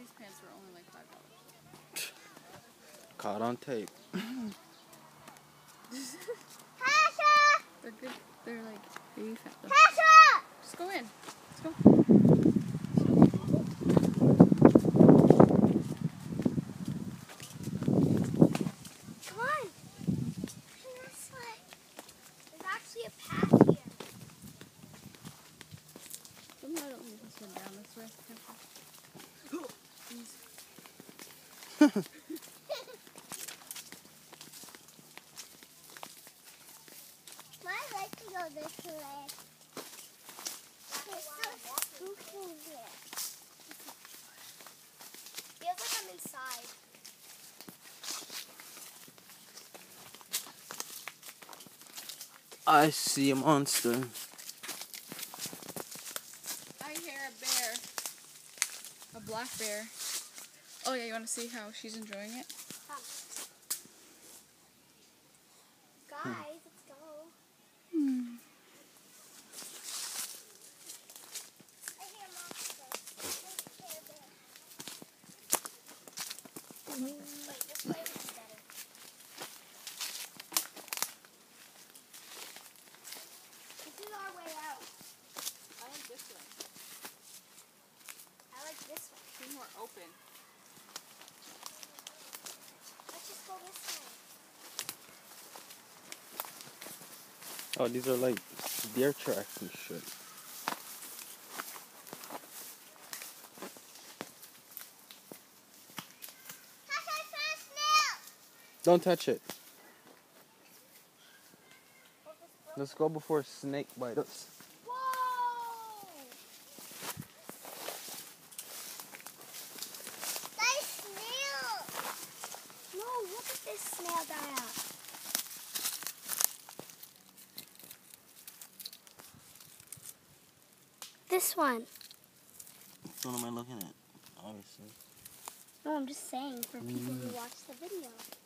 these pants were only like $5. Caught on tape. They're good. They're like baby fat though. Just go in. Let's go. Come on. This way. There's actually a path here. Somehow I don't think this went down this way. I'd like to go this way. There's so spooky here. Feels like I'm inside. I see a monster. I hear a bear. A black bear. Oh yeah, you want to see how she's enjoying it? Guys, let's go. I hear a monster. I hear a bear. Wait, this way would be better. This is our way out. I like this way. I like this one. She's more open. Let's just go this way. Oh, these are like deer tracks and shit. Don't touch it. Let's go before a snake bites us. Whoa! Nice snail! No, look at this snail dial. This one. Which one am I looking at? Obviously. No, I'm just saying for people who watch the video.